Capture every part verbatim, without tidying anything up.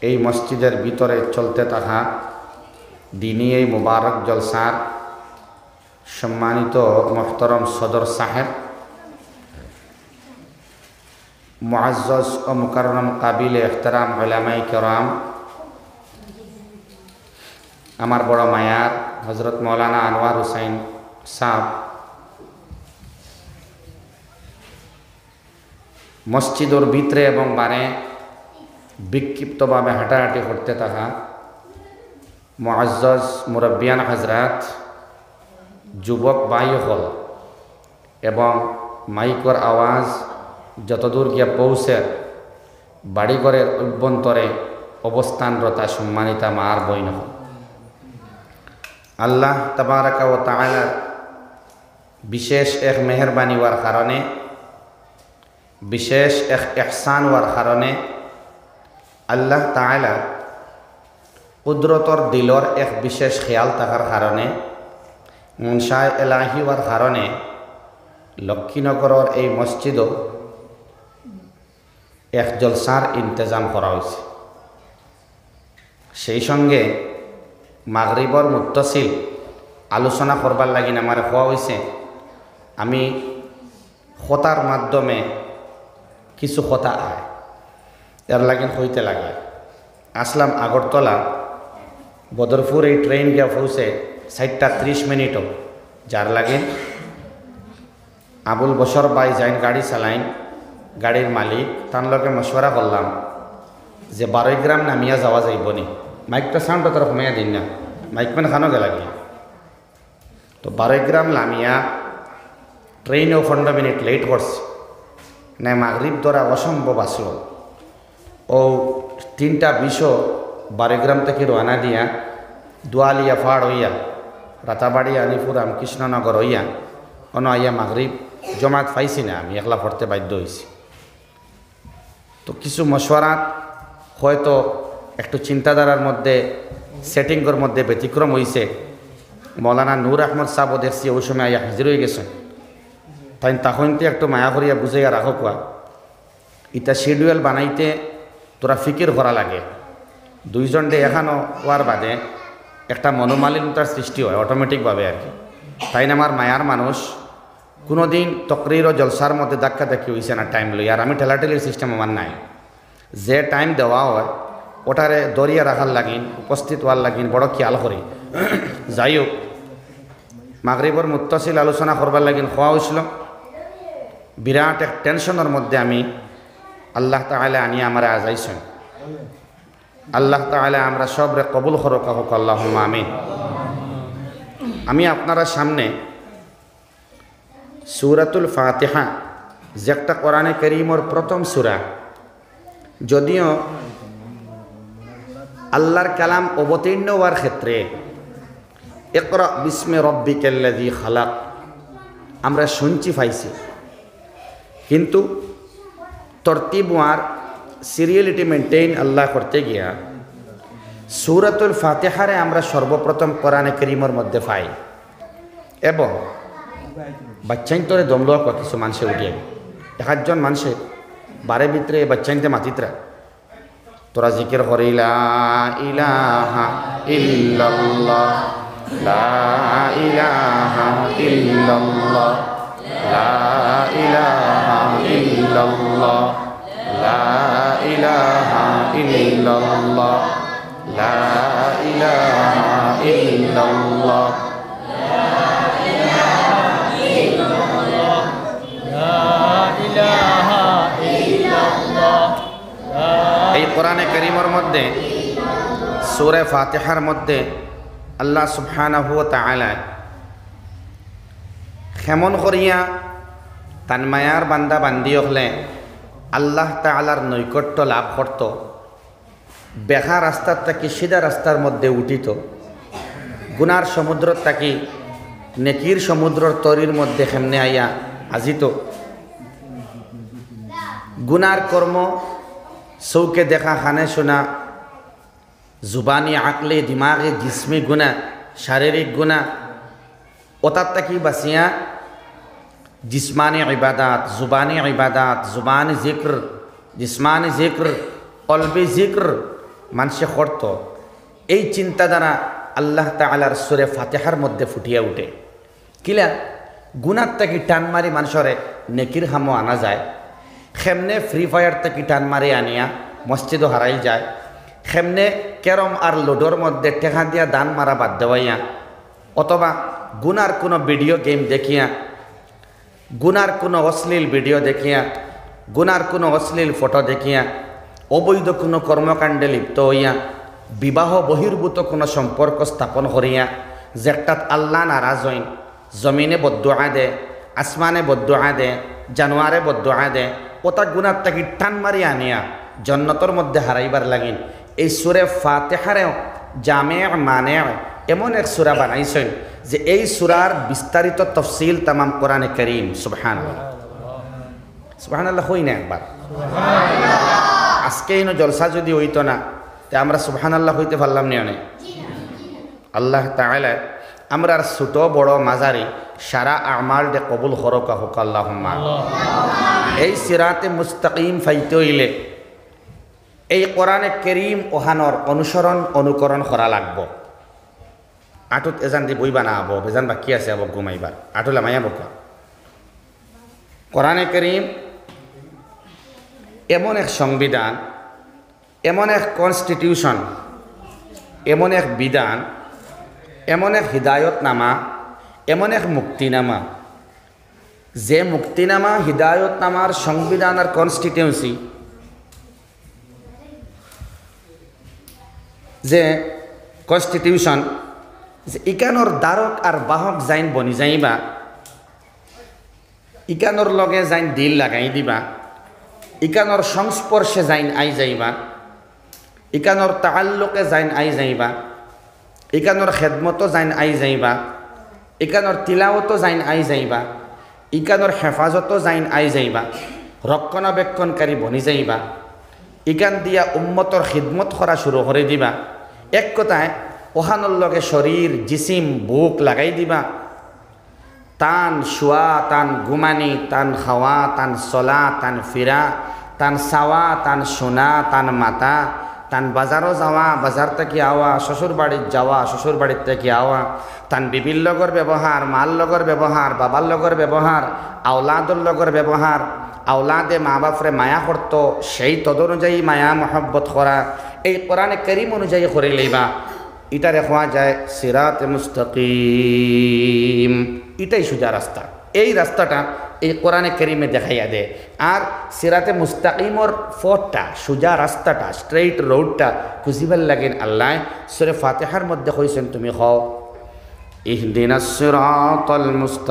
এই মসজিদের ভিতরে চলতে থাকা দিনী এই মুবারক জলসার সম্মানিত মোহতরম সদর সাহেব, মুআজ্জজ ও মুকাররম কাবিল ইহতারাম উলামায়ে কেরাম, আমার বড় মায়ার হজরত মৌলানা আনোয়ার হুসাইন সাহেব, মসজিদের ভিতরে এবং বারে বিক্ষিপ্তভাবে হাঁটাহাঁটি করতে থাকা মুআজ্জজ মুরব্বিয়ান হজরত, যুবক ভাই হল এবং মাইকর আওয়াজ যতদূর গিয়া পৌঁছে বাড়িঘরের অভ্যন্তরে অবস্থানরতা সম্মানিতা মার বইন হল, আল্লাহ তাবারাকা ওয়া তাআলা বিশেষ এক মেহরবানি হওয়ার কারণে, বিশেষ এক ইহসান হওয়ার কারণে আল্লাহ তাআলা কুদরতর দিলর এক বিশেষ খেয়াল থাকার কারণে, মুনশায়ে এলাহি হওয়ার কারণে লক্ষ্মীনগরের এই মসজিদও এক জলসার ইন্তজাম করা হয়েছে। সেই সঙ্গে মাগরিবর মুত্তাসিল আলোচনা করবার লাগিন আমার হওয়া হয়েছে। আমি কথার মাধ্যমে কিছু কথা আয় এর লাগিন হইতে লাগে। আসলাম আগরতলা, বদরপুর এই ট্রেন গিয়া পৌঁছে ষাটটা ত্রিশ মিনিটও, যার লাগে আবুল বসর বাই যাইন গাড়ি চালাইন, গাড়ির মালিক তার লগে মশওয়ারা করলাম যে বারোই গ্রাম নামিয়া যাওয়া যাইব নি। মাইকটা সাউন্ড তোর কমাইয়া দিন না, মাইক মানে খানো গেলা গিয়া। তো বারোই গ্রাম নামিয়া ট্রেনও পনেরো মিনিট লেট করছে, না মাগরিব দ্বারা অসম্ভব আসলো। ও তিনটা বিশও বারোই গ্রাম থেকে রওনা দিয়া দুয়ালিয়া ফাড় হইয়া রাতাবাড়ি আলিপুর রামকৃষ্ণনগর হইয়া অন আইয়া মাগরিব জমাত পাইছি না, আমি একলা পড়তে বাধ্য হয়েছি। তো কিছু মশওয়ারাত হয়তো একটু চিন্তাধারার মধ্যে সেটিংয়ের মধ্যে ব্যতিক্রম হয়েছে। মৌলানা নূর আহমদ সাহেবও দেখছি ওই সময় আইয়া হাজির হয়ে গেছেন, তাই তখনতে একটু মায়া করিয়া বুঝাইয়া রাখো কোয়া ইটা শিডিউল বানাইতে তোরা ফিকির করা লাগে। দুইজন ডে এখানো হওয়ার বাদে একটা মনোমালিন্যতার সৃষ্টি হয় অটোমেটিকভাবে আর কি। তাই না আমার মায়ার মানুষ কোনো দিন তকরির ও জলসার মধ্যে ধাক্কা ধাক্কি হয়েছে না টাইম লই, আর আমি ঠেলাঠেলির সিস্টেম আমার নাই। যে টাইম দেওয়া হয় ওটারে দরিয়া রাখার লাগিন, উপস্থিত হওয়ার লাগিন বড় খেয়াল করি। যাই হোক, মাগরিবর মুত্তাসিল আলোচনা করবার লাগিন হওয়া হয়েছিল। বিরাট এক টেনশনের মধ্যে আমি আল্লাহ তাআলা আনিয়ে আমার আজাইছেন। আল্লাহ তাআলা আমরা সবরে কবুল করুক, হোক আল্লাহুম্মা আমিন। আমি আপনারা সামনে সূরাতুল ফাতিহা, যে একটা কোরআনে কারীমের প্রথম সূরা, যদিও আল্লাহর কালাম অবতীর্ণ হওয়ার ক্ষেত্রে ইকরা বিস্মি রব্বিকাল্লাযী খালাক আমরা শুনছি পাইছি, কিন্তু তরতিব আর সিরিয়ালিটি মেনটেইন আল্লাহ করতে গিয়া সূরাতুল ফাতিহারে আমরা সর্বপ্রথম কোরআনে কারীমের মধ্যে পাই। এবং বাচ্চাইন তোরে দমলোয়া কিছু মানুষে উঠিয়ে একজন মানুষে বারে ভিতরে বাচ্চাইনতে মাতিতরা তোরা জিকির করে লা ইলাহা ইল্লাল্লাহ, লা ইলাহা ইল্লাল্লাহ, লা ইলাহা ইল্লাল্লাহ, লা ইলাহা ইল্লাল্লাহ, লা ইলাহা ইল্লাল্লাহ, এই কোরআনে কারীমের মধ্যে সূরা ফাতিহার মধ্যে আল্লাহ সুবহানাহু ওয়া তাআলা কেমন করিয়া তান মায়ার বান্দা বান্দি হলে আল্লাহ তাআলার নৈকট্য লাভ করত, বেখা রাস্তার থাকি সিধা রাস্তার মধ্যে উঠিত, গুনার সমুদ্র থাকি নেকির সমুদ্রর তরির মধ্যে কেমনে আইয়া আজিত, গুনার কর্ম চৌকে দেখা খানে শোনা জুবানি আকলে দিমাগে জিসমি গুণা শারীরিক গুণা ওটার থাকি বাঁচিয়া জিসমানি ইবাদাত, জুবানি ইবাদাত, জুবানি জিক্র, জিসমানি জিক্র, কলবি জিক্র, মানুষে করত এই চিন্তাধারা আল্লাহ তাআলার সূরা ফাতিহার মধ্যে ফুটিয়া উঠে কিলা গুনার থেকে টান মারি মানুষরে নেকির হামো আনা যায় খেমনে ফ্রি ফায়ার থেকে টান মারি আনিয়া মসজিদও হারাই যায় খেমনে ক্যারম আর লুডোর মধ্যে টেকা দিয়া দান মারা বাদ দেওয়াইয়া অথবা গুনার কোনো ভিডিও গেম দেখিয়া গুনার কোনো অশ্লীল ভিডিও দেখিয়া গুনার কোনো অশ্লীল ফটো দেখিয়া অবৈধ কোনো কর্মকাণ্ডে লিপ্ত হইয়া বিবাহ বহির্ভূত কোনো সম্পর্ক স্থাপন করিয়া যেটাত আল্লাহ নারাজ হইন জমিনে বদুয়া দে আসমানে বদুয়া দে জানোয়ারে বদুয়া দে ওটা গুনার তাকি টান মারি আনিয়া জন্নতর মধ্যে হারাইবার লাগিন এই সূরা ফাতিহারেও জামে মানে এমন এক সূরা বানাইছেন যে এই সূরার বিস্তারিত তফসিল তামাম কোরআনে কারীম সুবহানাল্লাহ সুবহানাল্লাহ হই না একবার আজকে ইনো জলসা যদি হইতো না তে আমরা সুবহানাল্লাহ হইতে পারলাম না অনেক আল্লাহ তাআলা আমরার ছোট বড় মাঝারি সারা আমাল দে কবুল করকা হোক আল্লাহুম্মা এই সিরাতে মুস্তাকিম ফাইতে হইলে এই কোরআনে কারীম ওহানর অনুসরণ অনুকরণ করা লাগবো আটুত এজান দি বইবা না আবো বেজান বাকি আছে আবো ঘুমাইবার আটুলা মায়া বকা কোরআনে কারীম এমন এক সংবিধান এমন এক কনস্টিটিউশন এমন এক বিধান এমন এক হিদায়তনামা এমন এক মুক্তিনামা যে মুক্তিনামা হিদায়তনামার সংবিধান আর কনস্টিটিউন্সি যে কনস্টিটিউশন যে ইকানোর দ্বারক আর বাহক যাইন বনি যাইবা ইকানোর লগে যাইন দিল লাগাই দিবা ইকানোর সংস্পর্শে যাইন আই যাইবা ইকানোর তাআল্লুকে যাইন আই যাইবা ইকানোর খেদমতো যাইন আই যাইবা ইকানোর তিলাওতো যাইন আই যাইবা ইকানোর হেফাজতো যাইন আই যাইবা রক্ষণাবেক্ষণকারী বনি যাইবা ইকান দিয়া উম্মতর খিদমত করা শুরু করে দিবা এক কথায় ওহানোর লগে শরীর জিসিম বুক লাগাই দিবা তান শোয়া তান ঘুমানি তান খাওয়া তান চলা তান ফিরা তান চাওয়া তান শোনা তান মাতা তান বাজারও যাওয়া বাজার থেকে আওয়া শ্বশুর বাড়িত যাওয়া শ্বশুর বাড়ির থেকে আওয়া তান বিবির লগর ব্যবহার মাল লগর ব্যবহার বাবার লগর ব্যবহার আওলাদর লগর ব্যবহার আওলাদে মা বাপরে মায়া করতো সেই তদ অনুযায়ী মায়া মহব্বত করা এই কোরআনে কারীম অনুযায়ী করে লইবা এটা রেখা যায় সিরাতে মুস্তাকিম এটাই সোজা রাস্তা এই রাস্তাটা এই কোরআনে কারীমে দেখাইয়া দে আর সিরাতে মুস্তাকিমর পথটা সোজা রাস্তাটা স্ট্রেইট রোডটা খুঁজিবার লাগেন আল্লাহ সূরা ফাতিহার মধ্যে কইছেন তুমি হও ইহদিনাস সিরাতাল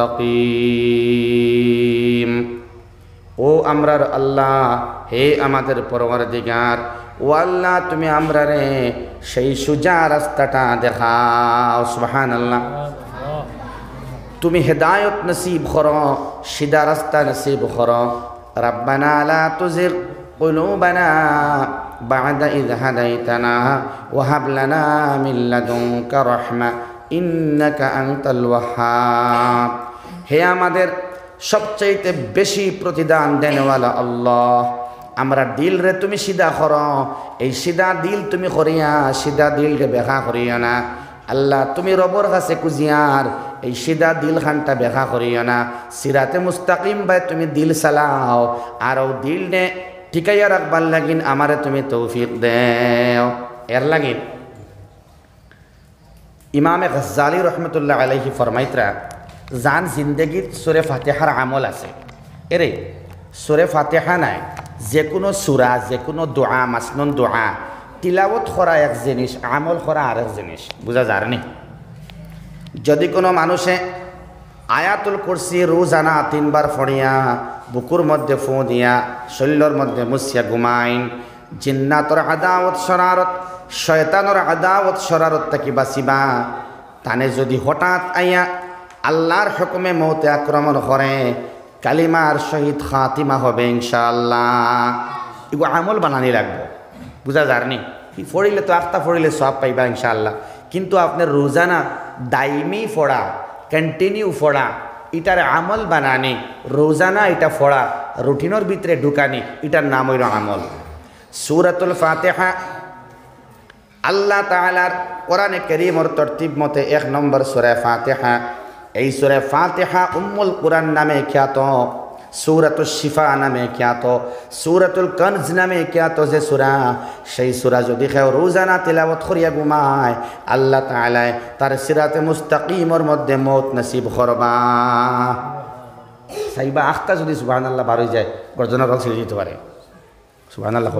মুস্তাকিম ও আমরার আল্লাহ হে আমাদের পরওয়ারদিগার ও আল্লাহ তুমি আমরারে সেই সোজা রাস্তাটা দেখাও সুবহানাল্লাহ তুমি হেদায়ত নসিব করো সিধা রাস্তা নসিব করো রব্বানা লা তুজিগ কুলুবানা বা'দা ইয হাদাইতানা ওয়া হাব লানা মিন লাদুনকা রাহমা ইন্নাকা আনতাল ওয়াহ্হাব হে আমাদের সবচাইতে বেশি প্রতিদান দেনওয়ালা আল্লাহ আমরা দিল রে তুমি সিধা করো এই সিধা দিল তুমি করিয়া সিধা দিল রে বেখা করিও না আল্লাহ তুমি রবর কাছে কুজিয়ার এই সিধা দিল খানটা বেখা করিও না সিরাতে মুস্তাকিম ভাই তুমি দিল চালাও আর ও দিল নে ঠিকাইয়া রাখবার লাগিন আমারে তুমি তৌফিক দেও এর লাগিন ইমামে গজ্জালি রহমতুল্লাহ আলাইহি ফরমাইতরা জান জিন্দগিত সূরা ফাতিহার আমল আছে এরে সূরা ফাতিহা নাই যে কোনো সূরা যে কোনো দোয়া মাসনুন দোয়া তিলাওয়াত করা এক জিনিস আমল করা আরেক জিনিস বুঝা যায় নি যদি কোনো মানুষে আয়াতুল কুরসি রোজানা তিনবার পড়িয়া বুকুর মধ্যে ফু দিয়া শরীরের মধ্যে মুছিয়া ঘুমাইন জিন্নাতর আদাওয়াত শরারত শয়তানের আদাওয়াত শরারত থেকে বাঁচিবা তানে যদি হঠাৎ আইয়া আল্লাহর হুকুমে মৌতে আক্রমণ করে কালিমার শহীদ খাতিমা হবে ইনশাআল্লাহ এগুলো আমল বানানি রাখবো বুঝা যার নি ফড়িলে তো আখতা ফড়িলে সব পাইবা ইনশাআল্লাহ কিন্তু আপনার রোজানা দাইমি ফোড়া কন্টিনিউ ফোড়া এটার আমল বানানি রোজানা এটা ফোড়া রুটিনের ভিতরে ঢুকানি এটার নাম হইল আমল সূরাতুল ফাতিহা আল্লাহ তাআলার কোরআনে কারীমের তরতিব মতে এক নম্বর সূরা ফাতিহা। এই সূরা ফাতিহা উম্মুল কুরআন নামে খ্যাত, সূরাতুশ শিফা নামে খ্যাত, সূরাতুল কনজ নামে খ্যাত যে সূরা, সেই সূরা যদি কেউ রোজানা তিলাওয়াত করিয়া ঘুমায় আল্লাহ তাআলা তার সিরাতে মুস্তাকিমের মধ্যে মৌত নসিব করবা। সাইবা আখতা যদি সুবহানাল্লাহ বার হয়ে যায় গর্জনা রল ছিঁড়ে যেতে পারে। সুবহানাল্লাহ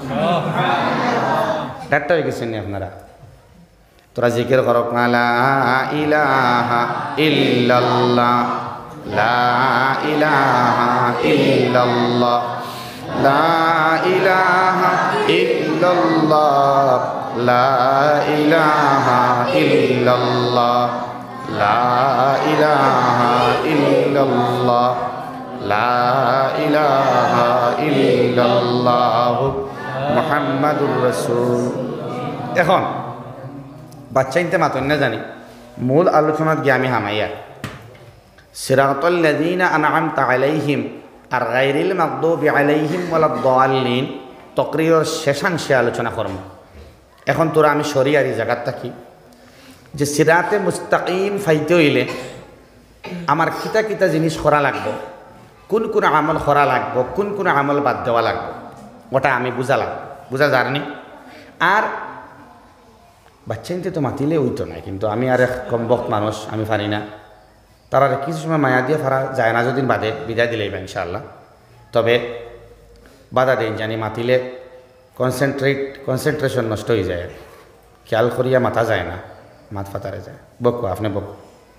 ডাক্তার হয়ে গেছেন আপনারা, তোরা জিকির করো লা ইলাহা ইল্লাল্লাহ, লা ইলাহা ইল্লাল্লাহ, লা ইলাহা ইল্লাল্লাহ, লা ইলাহা ইল্লাল্লাহ, লা ইলাহা ইল্লাল্লাহ, লা ইলাহা ইল্লাল্লাহ মুহাম্মাদুর রাসূল। এখন বাচ্চা ইনতে মাতন না জানি মূল আলোচনাত গিয়ে আমি হামাইয়া সিরাতাল লাযীনা আনআমতা আলাইহিম আর গায়রিল মাগদুবি আলাইহিম ওয়ালাদ দাল্লিন তকরিরের শেষাংশে আলোচনা করব। এখন তোরা আমি শরিয়ারি জায়গাত থাকি যে সিরাতে মুস্তাকিম ফাইতে হইলে আমার কিতা কিতা জিনিস করা লাগবো, কোন কোন আমল করা লাগবো, কোন কোন আমল বাদ দেওয়া লাগবো, ওটা আমি বুঝালাম। বুঝা যায়নি? আর বাচ্চা ইনতে তো মাতিলে ওইতো নাই, কিন্তু আমি আর এক কমবক্ত মানুষ, আমি পারি না। তারা কিছু সময় মায়া দিয়ে ফারা যায় না, যদি বাদে বিদায় দিলেই ইনশাআল্লাহ। তবে বাধা দেন জানি মাতিলে কনসেন্ট্রেট কনসেন্ট্রেশন নষ্ট হয়ে যায়, খেয়াল করিয়া মাথা যায় না, মাত ফাতারে যায়। বকো আপনি বকো।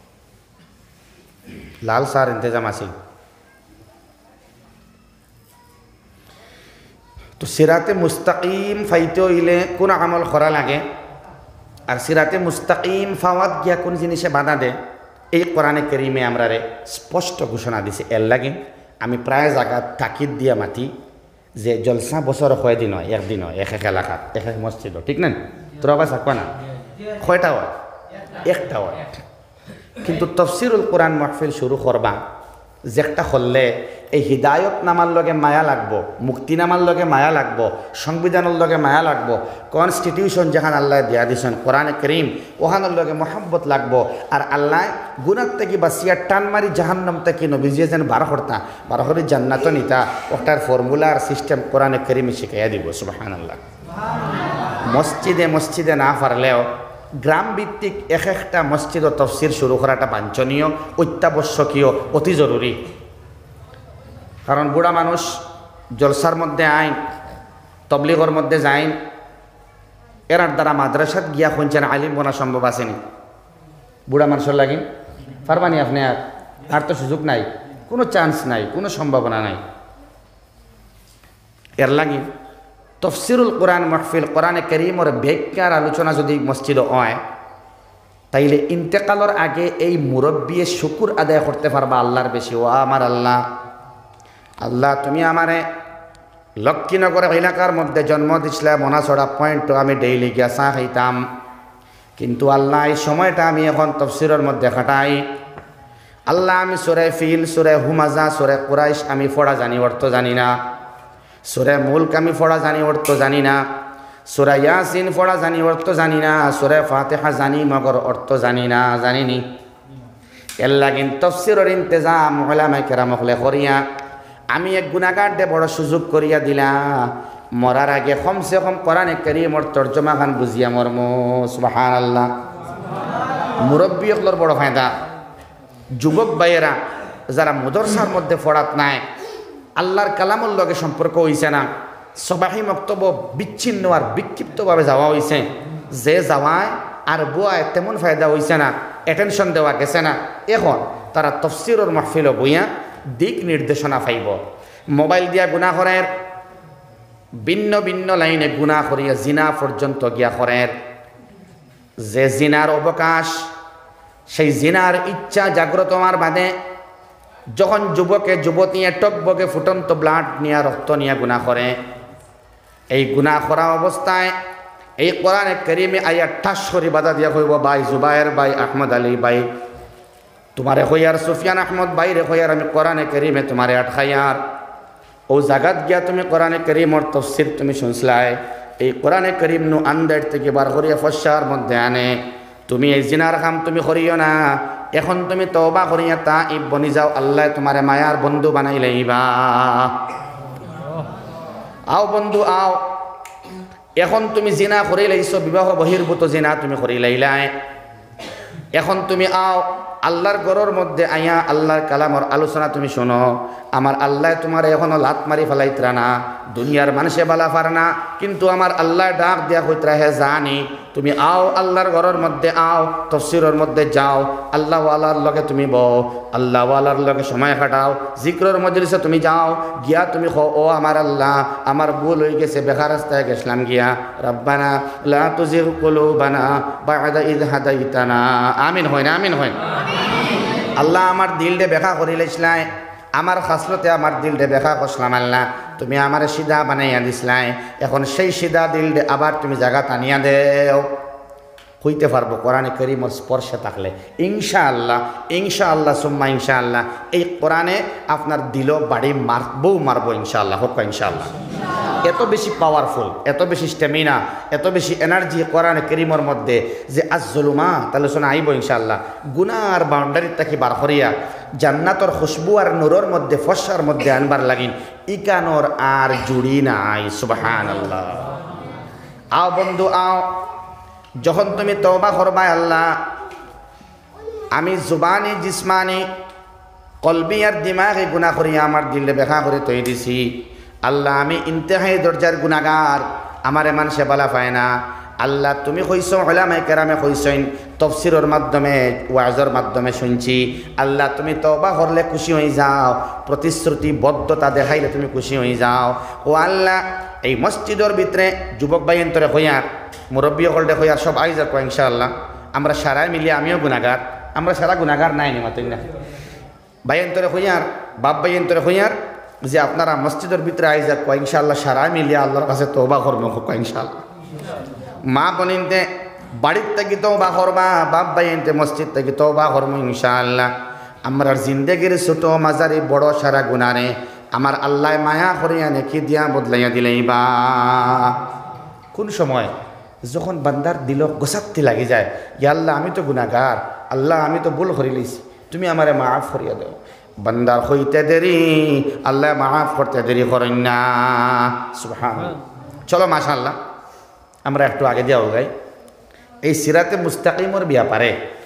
লাল সার ইন্তজাম আছে। তো সিরাতে মুস্তাকিম ফাইতে হইলে কোন আমল করা লাগে, আর সিরাতে মুস্তাকিম ফাওয়াত গিয়া কোন জিনিসে বাধা দেয়, এই কোরআনে কারীমে আমরা রে স্পষ্ট ঘোষণা দিছে। এর লাগে আমি প্রায় জায়গা তাকিদ দিয়া মাতি যে জলসা বছর কয় দিন হয়, একদিন হয়, এক এক এলাকাত এক এক মসজিদ, ঠিক না? তোরা আবার থাকবা না, কয়টা হয়? একটা হয়। কিন্তু তফসিরুল কোরআন মাহফিল শুরু করবা যেটা করলে এই হৃদায়ত নামার লগে মায়া লাগবো, মুক্তি নামার লগে মায়া লাগবো, সংবিধানের লগে মায়া লাগবো, কনস্টিটিউশন যেখানে আল্লাহ দিয়া দিয়েছেন কোরআনে কারীম ওখানের লগে মহাব্বত লাগবো। আর আল্লাহ গুনার থেকে বাঁচিয়া টান মারি জাহান্নাম থেকে নবীজিয়ে যেন বারো করতা বারো করে জান্নাত নিতা, ওটার ফর্মুলার সিস্টেম কোরআনে কারীমে শিখাইয়া দিব। সুবহানাল্লাহ। মসজিদে মসজিদে না পারলেও গ্রাম ভিত্তিক এক একটা মসজিদ ও তফসির শুরু করাটা বাঞ্ছনীয়, অত্যাবশ্যকীয়, অতি জরুরি। কারণ বুড়া মানুষ জলসার মধ্যে আইন, তবলিগর মধ্যে যাইন, এরার দ্বারা মাদ্রাসাত গিয়া খুঁজছেন আলিম বোনা সম্ভব আসেনি। বুড়া মানুষের লাগি পারবানি আপনি? আর আর তো সুযোগ নাই, কোনো চান্স নাই, কোনো সম্ভাবনা নাই। এর লাগি তফসিরুল কোরআন মাহফিল কোরআনে কারীমের ব্যাখ্যার আলোচনা যদি মসজিদ হয়, তাইলে ইন্তেকালের আগে এই মুরব্বিয়ে শুকুর আদায় করতে পারবা আল্লাহর বেশি। ও আমার আল্লাহ, আল্লাহ তুমি আমারে লক্ষ্মীনগর এলাকার মধ্যে জন্ম দিছিলা, মনাছড়া পয়েন্ট আমি ডেইলি গিয়া চা খাইতাম, কিন্তু আল্লাহ এই সময়টা আমি এখন তফসিরের মধ্যে খাটাই। আল্লাহ আমি সূরা ফিল, সূরা হুমাজা, সূরা কুরাইশ আমি পড়া জানি, অর্থ জানি না। সূরা মুলক আমি পড়া জানি, অর্থ জানি না। সূরা ইয়াসিন পড়া জানি, অর্থ জানি না। সূরা ফাতিহা জানি, মগর অর্থ জানি না, জানিনি। এর লাগিন তফসিরের ইন্তজাম উলামায়ে কেরাম হলে করিয়া আমি এক গুনাহগার দে বড় সুযোগ করিয়া দিলা, মরার আগে কমসে কম কোরআনে কারীমের তর্জমা খান বুঝিয়া মরম। সুবহানাল্লাহ। মুরব্বী হলর বড় ফায়দা। যুবক ভাইয়েরা যারা মাদ্রাসার মধ্যে পড়াত নাই, আল্লাহর কালামুর লগে সম্পর্ক হইছে না, সবাহি মক্তব্য বিচ্ছিন্ন আর বিক্ষিপ্তভাবে যাওয়া হইছে, যে যাওয়ায় আর বুয়ায় তেমন ফায়দা হইছে না, অ্যাটেনশন দেওয়া গেছে না। এখন তারা তফসিরের মাহফিল বইয়া দিক নির্দেশনা পাইব। মোবাইল দিয়া গুনাহ করের, ভিন্ন ভিন্ন লাইনে গুনাহ করিয়া জিনা পর্যন্ত গিয়া করের। যে জিনার অবকাশ, সেই জিনার ইচ্ছা জাগ্রত হওয়ার বাদে যখন যুবকে যুবতী টকবকে ফুটন্ত ব্লাড নিয়ে রক্ত নিয়ে গুনাহ করে, এই গুনাহ করা অবস্থায় এই কোরআনে কারীমে আয়া ঠাস করে বাধা দিয়া কইব, ভাই জুবায়ের, ভাই আহমদ আলী, ভাই তোমারে কইয়ার সুফিয়ান আহমদ ভাই রে কইয়ার আমি কোরআনে কারীমে তোমারে আটকাইয়ার। ও জাগাত গিয়া তুমি কোরআনে কারীমের তাফসীর তুমি শুনছলাই, এই কোরআনে করিম নু আন্দার থেকে বার করিয়া ফসার মধ্যে আনে তুমি এই জিনার কাম তুমি করিও না এখন তুমি তওবা করিয়া তা ইব বনি যাও আল্লাহ তোমারে মায়ার বন্ধু বানাই লইবা আও বন্ধু আও এখন তুমি জিনা করি লাইছো বিবাহ বহির্ভূত জিনা তুমি করি লাইলাই এখন তুমি আও আল্লাহর ঘরের মধ্যে আইয়া আল্লাহর কালামর আলোচনা তুমি শোনো আমার আল্লাহ তোমার এখনো লাত মারি ফেলাইতরা না দুনিয়ার মানুষে বালা পার না কিন্তু আমার আল্লাহ ডাক দিয়া কইতরা হে জানি তুমি আও আল্লাহর ঘরের মধ্যে আও তাফসীরের মধ্যে যাও আল্লাহ ওয়ালার লগে তুমি বও আল্লাহ ওয়ালার লগে সময় কাটাও জিকরের মজলিসে তুমি যাও গিয়া তুমি কও ও আমার আল্লাহ আমার ভুল হয়ে গেছে বেকার রাস্তায় গেছিলাম গিয়া রব্বানা লা তুজিগ কুলুবানা বা'দা ইয হাদাইতানা আমিন হয় না আমিন হয় আল্লাহ আমার দিলটা বেকা করি লাইছলাই আমার খাসলতে আমার দিলটা বেকা করছিলাম আল্লাহ তুমি আমার সিধা বানাইয়া দিছলাই এখন সেই সিধা দিলটা আবার তুমি জায়গা টানিয়া দেও হইতে পারবো কোরআনে কারীমের স্পর্শে থাকলে ইনশাআল্লাহ ইনশাআল্লাহ সুম্মা ইনশাআল্লাহ এই কোরআনে আপনার দিলও বাড়ি মারবও মারবো ইনশাআল্লাহ হোক ইনশাআল্লাহ এত বেশি পাওয়ারফুল এত বেশি স্ট্যামিনা এত বেশি এনার্জি কোরআনে কারীমের মধ্যে যে আজ-জুলুমাত আলোচনা আইব ইনশাআল্লাহ গুনার বাউন্ডারি থেকে বার করিয়া জান্নাতর খুশবু আর নূরের মধ্যে ফসার মধ্যে আনবার লাগিন ইকানোর আর জুড়ি নাই সুবহানাল্লাহ আও বন্ধু আও যখন তুমি তওবা করবা আল্লাহ আমি জুবানি জিসমানি কলবি আর দিমাগে গুনাহ করি আমার দিলে বেখা করে তৈ দিছি আল্লাহ আমি ইন্তেহাই দরজার গুনাহগার আমারে মানুষে বালা পায় না আল্লাহ তুমি কইছো উলামায়ে কেরামে কইছেন তাফসীরের মাধ্যমে ওয়াজের মাধ্যমে শুনছি আল্লাহ তুমি তওবা করলে খুশি হয়ে যাও প্রতিশ্রুতি বদ্ধতা দেখাইলে তুমি খুশি হয়ে যাও ও আল্লাহ এই মসজিদের ভিতরে যুবক ভাই এন্তরে হইয়া মুরব্বী হলডে হইয়া সব আইজ রাখো ইনশাআল্লাহ আমরা সারাই মিলিয়ে আমিও গুনাহগার আমরা সারা গুনাহগার নাই নিমাতই না ভাই এন্তরে হইয়ার বাপ ভাই এন্তরে হইয়ার যে আপনারা মসজিদের ভিতরে আইজ রাখো ইনশাআল্লাহ সারাই মিলিয়ে আল্লাহর কাছে তওবা করবো ইনশাআল্লাহ মা বনিনতে বাড়ির থেকে তওবা করবা বাপ ভাইনতে মসজিদ থেকে তওবা করবো ইনশাআল্লাহ আমরার জিন্দেগির ছোট মাঝারি বড় সারা গুনারে আমার আল্লাহ মায়া করিয়া নেকি দিয়া বদলাইয়া দিলেইবা কোন সময় যখন বান্দার দিল গোসাত্তি লাগি যায় ইয়া আল্লাহ আমি তো গুনাহগার আল্লাহ আমি তো ভুল করে লইছি তুমি আমারে মাফ করিয়া দাও বান্দার হইতে দেরি আল্লাহ মাফ করতে দেরি করেন না সুবহানাল্লাহ চলো মাশাআল্লাহ আমরা একটু আগে যাও গাই এই সিরাতে মুস্তাকিমর ব্যাপারে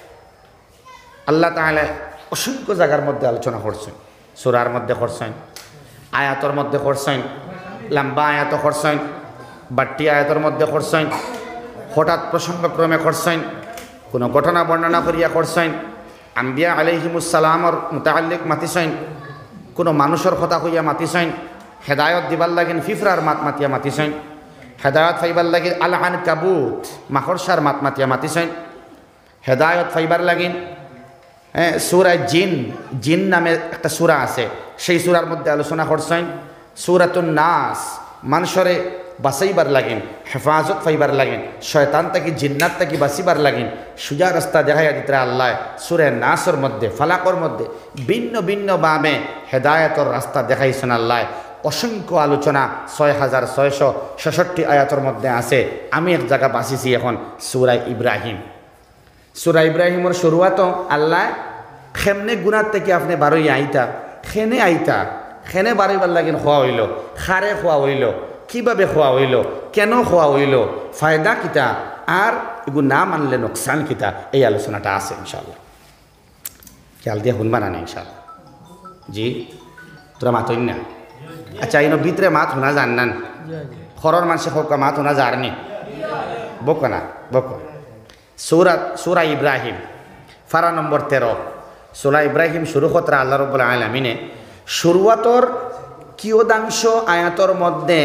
আল্লাহ তাআলা অসংখ্য জায়গার মধ্যে আলোচনা করছেন সূরার মধ্যে করছেন আয়াতের মধ্যে করছেন লম্বা আয়াত করছেন বাট্টি আয়াতের মধ্যে করছেন হঠাৎ প্রসঙ্গক্রমে করছেন কোনো ঘটনা বর্ণনা করিয়া করছেন আম্বিয়া আলাইহিমুস সালামর মুতাআল্লিক মাতিছেন কোনো মানুষের কথা কইয়া মাতিছেন হেদায়ত দিবার লাগিন ফিফরার মাত মাতিয়া মাতিছেন হেদায়ত ফাইবার লাগিন আলহান কাবুত মাকড়সার মাত মাতিয়া মাতিছেন হেদায়ত ফাইবার লাগিন হ্যাঁ সূরা জিন জিন নামে একটা সূরা আছে সেই সূরার মধ্যে আলোচনা করছেন সূরাতুন নাস মানুষরে বাঁচাইবার লাগিন হেফাজত ফাইবার লাগিন শয়তান থেকে জিন্নাত থেকে বাঁচিবার লাগিন সুজা রাস্তা দেখাইয়া দিতে আল্লাহ সূরা নাসের মধ্যে ফালাকর মধ্যে ভিন্ন ভিন্ন ভাবে হেদায়তর রাস্তা দেখাইছেন আল্লাহ অসংখ্য আলোচনা ছয় হাজার ছয়শো ছেষট্টি আয়াতের মধ্যে আছে আমি এক জায়গা বাঁচিছি এখন সূরা ইব্রাহিম সূরা ইব্রাহিমের শুরুয়াত আল্লাহ খেমনে গুনার থেকে আপনি বারোই আইতা খেনে আইতা খেনে বারোইবার লাগিন খোয়া হইল খারে খোয়া হইল কিভাবে খোয়া হইল কেন খোয়া হইল ফায়দা কিতা আর এগু না মানলে নোকসান কিতা এই আলোচনাটা আছে ইনশাআল্লাহ খেয়াল দিয়ে শুনবা না ইনশাআল্লাহ জি তোরা মাতই না আচ্ছা ইনো ভিতরে মাত শোনা যান না খরর মানুষে হোক মাত শোনা যারনি বক না বক সূরা সূরা ইব্রাহিম ফারা নম্বর তেরো সূরা ইব্রাহিম শুরু কতরা আল্লাহ রাব্বুল আলামিনে শুরুয়াতর কিয়দাংশ আয়াতর মধ্যে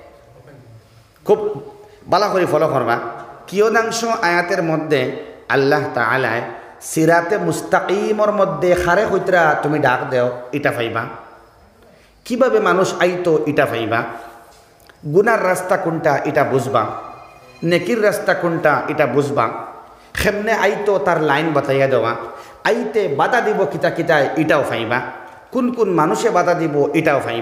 খুব ভালো করে ফলো করবা কিয়দাংশ আয়াতের মধ্যে আল্লাহ তাআলা সিরাতে মুস্তাকিমর মধ্যে খারে কইতরা তুমি ডাক দেও এটা পাইবা কিভাবে মানুষ আইতো এটা পাইবা গুনার রাস্তা কোনটা এটা বুঝবা নেকির রাস্তা কোনটা এটা বুঝবা কেমনে আইতো তার লাইন বাতাইয়া দেওয়া আইতে বাধা দিব কিতা কিতা এটাও পাইবা কোন কোন মানুষে বাধা দিব এটাও পাইবা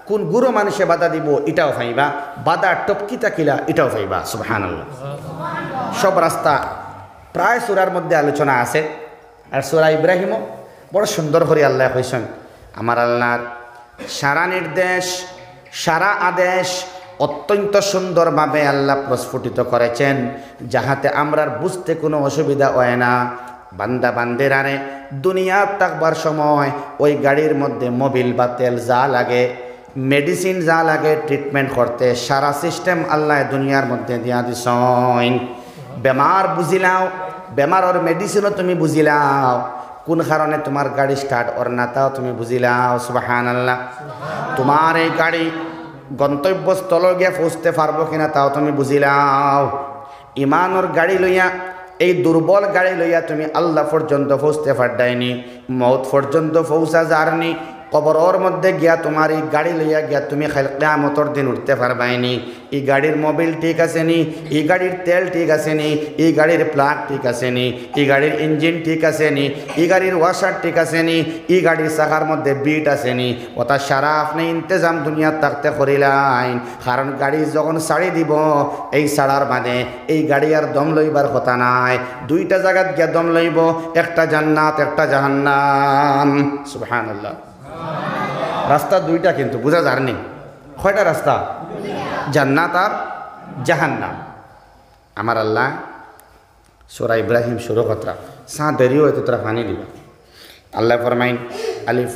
কোন গুরু মানুষে বাধা দিব এটাও পাইবা, বাধা টপকি থাকিলা এটাও পাইবা। সুবহানাল্লাহ। সব রাস্তা প্রায় সূরার মধ্যে আলোচনা আছে। আর সূরা ইব্রাহিমও বড় সুন্দর করে আল্লাহ কইছেন, আমার আল্লাহর সারা নির্দেশ সারা আদেশ অত্যন্ত সুন্দরভাবে আল্লাহ প্রস্ফুটিত করেছেন, যাহাতে আমরার বুঝতে কোনো অসুবিধা হয় না। বান্দা বান্দেরারে দুনিয়া থাকবার সময় ওই গাড়ির মধ্যে মোবিল বা তেল যা লাগে, মেডিসিন যা লাগে ট্রিটমেন্ট করতে, সারা সিস্টেম আল্লাহ দুনিয়ার মধ্যে দিয়া দিছেন। বেমার বুঝিলাও, বেমারর মেডিসিনও তুমি বুঝিলাও, কোন কারণে তোমার গাড়ি স্টার্ট ওর না তাও তুমি বুঝিলাও। সুবহানাল্লাহ। তোমার এই গাড়ি গন্তব্যস্থল গিয়ে পৌঁছতে পারবো কিনা তাও তুমি বুঝিলাও। ইমানর গাড়ি লইয়া, এই দুর্বল গাড়ি লইয়া তুমি আল্লাহ পর্যন্ত পৌঁছতে পারদাইনি, মৌত পর্যন্ত পৌঁছা যারনি, কবরের মধ্যে গিয়া তোমার এই গাড়ি লইয়া গিয়া তুমি কিয়ামতের দিন উঠতে পারবাইনি। এই গাড়ির মোবিল ঠিক আছে নি, এই গাড়ির তেল ঠিক আছে নি, এই গাড়ির প্লাগ ঠিক আছে নি, এই গাড়ির ইঞ্জিন ঠিক আছে নি, এই গাড়ির ওয়াশার ঠিক আছে নি, এই গাড়ির চাকার মধ্যে বিট আছে নি, ওটা সারা আপনি ইন্তজাম দুনিয়া থাকতে করিলাইন। কারণ গাড়ি যখন ছাড়ি দিব এই ছাড়ার মানে এই গাড়ি আর দম লইবার কথা নাই, দুইটা জায়গাত গিয়া দম লইব, একটা জান্নাত একটা জাহান্নাম। সুবহানাল্লাহ। রাস্তা দুইটা কিন্তু বুঝা যায়নি। কয়টা রাস্তা? জান্নাত আর জাহান্নাম। আমার আল্লাহ সূরা ইব্রাহিম শুরু কথা সা দেরিও হয়তো তোরা পানি দিবা। আল্লাহ ফরমাইন আলিফ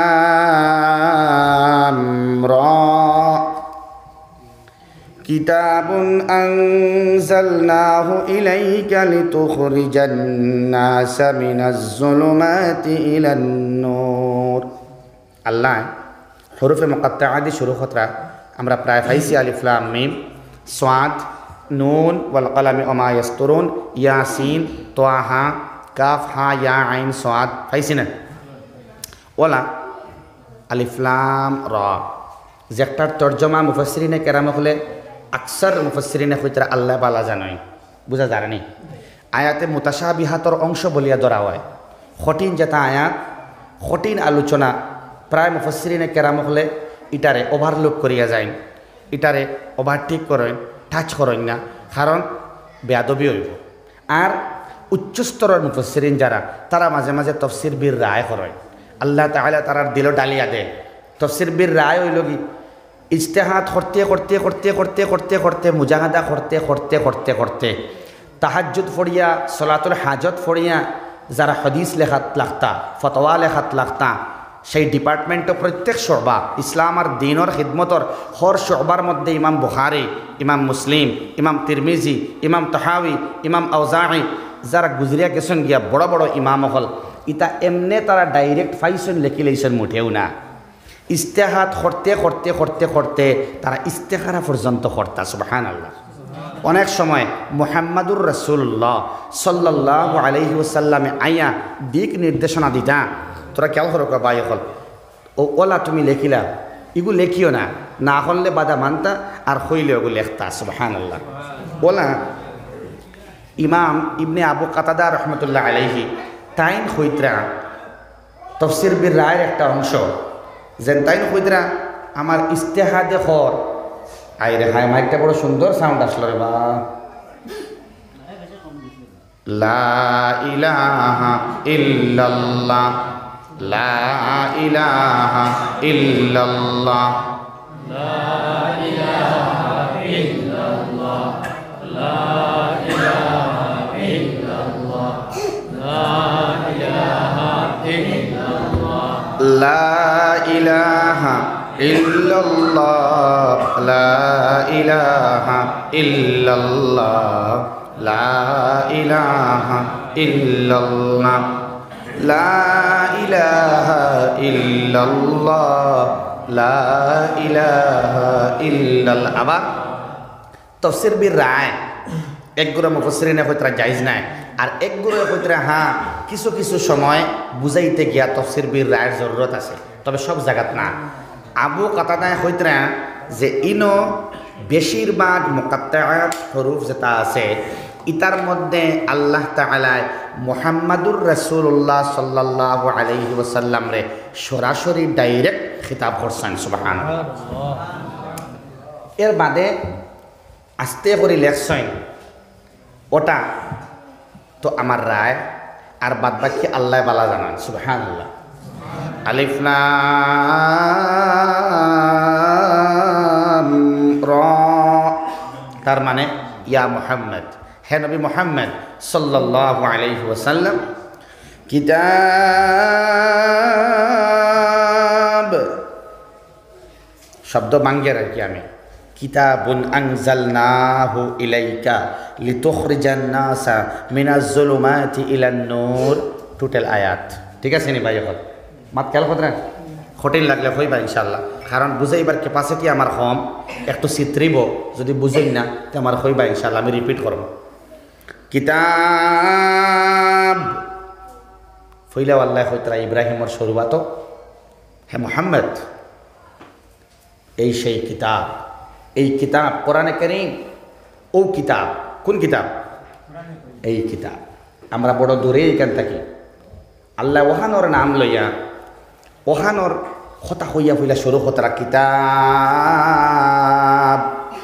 লাম রা কিতাবুন আনজালনাহু ইলাইকা লিতুখরিজান নাসা মিনাজ যুলুমাতি ইলান নূর। আল্লাহ হরফে মুকাত্তাআদি শুরু খতরা আমরা প্রায় পাইছি আলিফ লাম মিম সাদ নুন ওয়াল কলামি ওমা ইয়াসতুরুন ইয়াসিন তাহা কাফ হা ইয়া আইন সাদ পাইছি না? ওলা আলিফ লাম রা যেটার তর্জমা মুফাসসিরিনে কেরাম হলে আকসার মুফাসসিরিনে কইতরা আল্লাহ বালা জানাই বুঝা জানি। আয়াতে মুতাশাবিহাতর অংশ বলিয়া ধরা হয়। কঠিন যেটা আয়াত, কঠিন আলোচনা প্রায় মুফাসসিরিনে কেরাম হলে ইটারে ওভারলুক করিয়া যায়, ইটারে ওভারটেক করেন, টাচ করেন না, কারণ বেয়াদবি হইব। আর উচ্চস্তরের মুফাসসিরিন যারা তারা মাঝে মাঝে তফসির বীর রায় করেন, আল্লাহ তাআলা তারার দিল ডালিয়া দেয়। তফসির বীর রায় হইল কি ইজতেহাদ করতে করতে করতে করতে করতে করতে মুজাহাদা করতে করতে করতে করতে তাহাজ্জুদ ফড়িয়া সলাতুল হাজত ফড়িয়া যারা হদিস লেখাত লাগতা, ফতোয়া লেখাত লাগতা, সেই ডিপার্টমেন্টও প্রত্যেক শোবা ইসলাম আর দিনের খিদমতর হর শোবার মধ্যে ইমাম বুখারী, ইমাম মুসলিম, ইমাম তিরমিজি, ইমাম তাহাউই, ইমাম আউজাঈ যারা গুজরিয়া গেছেন গিয়া বড় বড় ইমাম হল, ইতা এমনে তারা ডাইরেক্ট ফাইসন লেখি লইছেন মুঠেও না। ইস্তেহাদ করতে করতে করতে করতে তারা ইস্তেখারা পর্যন্ত করতা। সুবহানাল্লাহ। অনেক সময় মুহাম্মাদুর রাসূলুল্লাহ সাল্লাল্লাহু আলাইহি ওয়াসাল্লামে আইয়া দিক নির্দেশনা দিতা, তোরা কেউ হরক বাই হল ও ওলা তুমি লেখিলা, ইগু লেখিও না, না হলে বাধা মানতা আর হইলে ওগু লেখতা। সুবহানাল্লাহ। ওলা ইমাম ইবনে আবু কাতাদা রহমতুল্লাহ আলাইহি তাইন হইতরা তফসির বীর রায়ের একটা অংশ যেন তাইন হইতরা আমার ইস্তেহাদে হর আইরে হায় মাইকটা বড় সুন্দর সাউন্ড আসলো রে বা লা ইলাহা ইল্লাল্লাহ লা ইলাহা ইল্লাল্লাহ লা ইলাহা ইল্লাল্লাহ লা ইলাহা ইল্লাল্লাহ লা ইলাহা ইল্লাল্লাহ লা ইলাহা ইল্লাল্লাহ লা ইলাহা ইল্লাল্লাহ লা ইলাহা ইল্লাল্লাহ লা ইলাহা ইল্লাল্লাহ লা ইলাহা ইল্লাল্লাহ। আবার তফসির বীর রায় এক গুরু মুফাসসিরিনে কইতরা জায়েজ নাই, আর এক গুরু কইতরা হ্যাঁ কিছু কিছু সময় বুঝাইতে গিয়া তফসির বীর রায়ের জরুরত আছে, তবে সব জায়গাত না। আবু কাতাদায় কইতরা যে ইনো বেশিরভাগ মুকাত্তাআত হরুফ যেটা আছে ইতার মধ্যে আল্লাহ তাআলা মুহাম্মাদুর রাসূলুল্লাহ সাল্লাল্লাহু আলাইহি ওয়াসাল্লাম রে সরাসরি ডাইরেক্ট খিতাব করছেন সুবহানাল্লাহ। এর বাদে আস্তে করে লেখছেন ওটা তো আমার রায়, আর বাদ বাকি আল্লাহ বালা জানান সুবহানাল্লাহ। আলিফ লাম রা, তার মানে ইয়া মুহাম্মদ, হে নবী মুহাম্মদ সাল্লাল্লাহু আলাইহি ওয়াসাল্লাম, কিতাব শব্দ বাঙ্গে রাখি আমি, কিতাবুন আনজালনাহু ইলাইকা লিতুখরিজান নাসা মিনাজ যুলুমাতি ইলান নূর, টোটাল আয়াত। ঠিক আছে নি ভাই? এখন মাত খেয়াল করেন, কঠিন লাগলে হইবা ইনশাল্লাহ, কারণ বুঝাইবার ক্যাপাসিটি আমার কম, একটু চিত্রিব, যদি বুঝেন না তো আমার হইবা ইনশাল্লাহ, আমি রিপিট করব। কিতাব ফইলা আল্লাহ হইতরা ইব্রাহিমর শুরুয়াত, হে মুহাম্মদ এই সেই কিতাব, এই কিতাব কোরআনে কারীম, ও কিতাব, কোন কিতাব? এই কিতাব। আমরা বড় দূরে এখান থাকি, আল্লাহ ওহানোর নাম লইয়া ওহানোর কথা হইয়া হইলা শুরু হতরা কিতাব।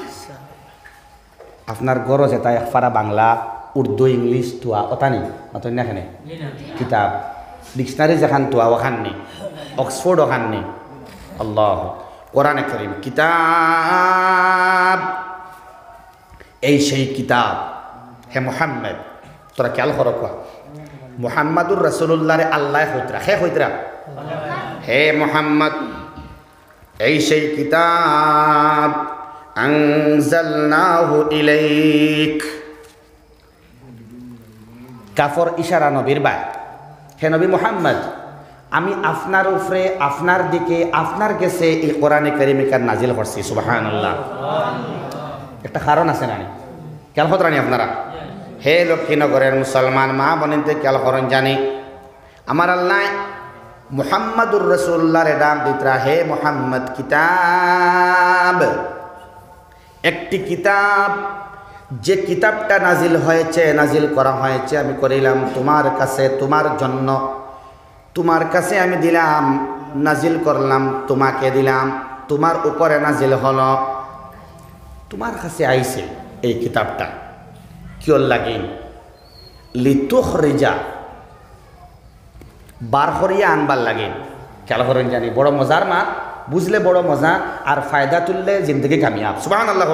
আপনার গরজ এটা একফারা বাংলা, উর্দু, ইংলিশ তোয়া অতানি মাতন না এখানে কিতাব, ডিকশনারি যেখান তোয়া ওখান নেই, অক্সফোর্ড ওখান নেই। আল্লাহ কোরআনে কারীম কিতাব, এই সেই কিতাব। হে মুহাম্মদ, তোরা খেয়াল করো, কোয়া মুহাম্মাদুর রাসূলুল্লাহ রে আল্লাহ হইতরা, হে হইতরা হে মুহাম্মদ এই সেই কিতাব, আনজালনাহু ইলাইক, কাফর ইশারা নবীর বাই, হে নবী মুহাম্মদ আমি আপনার উপরে, আপনার দিকে, আপনার কাছে এই কোরআনে কারীমকে নাজিল করছি সুবহানাল্লাহ। একটা কারণ আছে না, খেয়াল করেন আপনারা। হে লক্ষ্মীনগরের মুসলমান মা বোনেতে খেয়াল করেন, জানি আমার আল্লাহ মুহাম্মাদুর রাসূলুল্লাহ রে ডাক দিতরা, হে মুহাম্মদ কিতাব, একটি কিতাব, যে কিতাবটা নাজিল হয়েছে, নাজিল করা হয়েছে, আমি করিলাম তোমার কাছে, তোমার জন্য, তোমার কাছে আমি দিলাম, নাজিল করলাম, তোমাকে দিলাম, তোমার উপরে নাজিল হলো, তোমার কাছে আইছে এই কিতাবটা। কিয় লাগে? লিতুখরিজা, বার করিয়া আনবার লাগে। খেয়াল করেন, জানি বড় মজার মা, বুঝলে বড় মজা, আর ফায়দা তুললে জিন্দগি কামিয়াব। সুবহানাল্লাহ।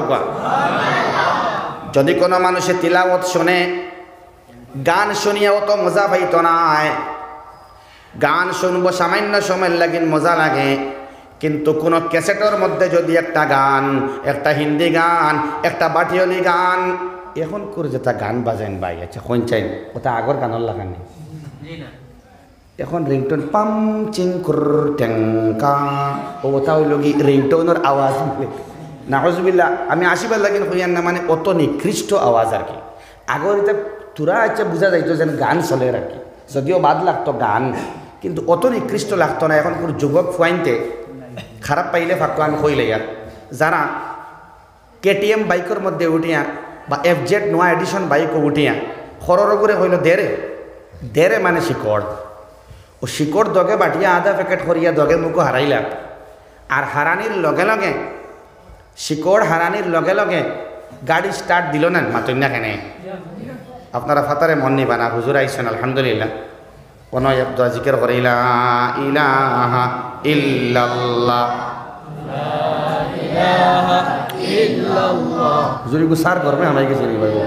যদি কোনো মানুষে তিলাওয়াত শুনে, গান শুনিয়া অত মজা পাইত নাই, গান শুনবো সামান্য সময় লাগিন মজা লাগে, কিন্তু কোন ক্যাসেটের মধ্যে যদি একটা গান, একটা হিন্দি গান, একটা বাটিয়লি গান, এখন করে যেটা গান বাজেন ভাই, আচ্ছা কোন চাই ওটা আগর গানের লাগান নেই, এখন রিংটোন পাম চিং কুর টেঙ্কা, ওটা হইল কি রিংটোনের আওয়াজ। নাউজুবিল্লাহ, আমি আসিবার লাগিন হইয়ান না, মানে অত নিকৃষ্ট আওয়াজ আর কি। আগর এটা তুরা আচ্ছা বোঝা যাইতো যেন গান চলে আর কি, যদিও বাদ লাগতো গান, কিন্তু অত নিকৃষ্ট লাগতো না। এখন কোনো যুবক ফুয়াইনতে খারাপ পাইলে ফাঁকতো, আমি কইলে আর যারা কেটিএম বাইকের মধ্যে উঠিয়া বা এফ জেড নোয়া এডিশন বাইকও উঠিয়া খরর করে হইল দেরে দেরে মানে শিকড়, ও শিকড় দগে বাটিয়া আধা প্যাকেট করিয়া দগে মুখো হারাইলা, আর হারানির লগে লগে, শিকড় হারানির লগে লগে গাড়ি স্টার্ট দিল না, মাতই না কেনে আপনারা ফাতারে মন নিবা না, হুজুর আইসেন আলহামদুলিল্লাহ, কোন একদা জিকির করে লা ইলাহা ইল্লাল্লাহ, লা ইলাহা ইল্লাল্লাহ, হুজুর গো সার করবে আমায় কিছু নি ভাই,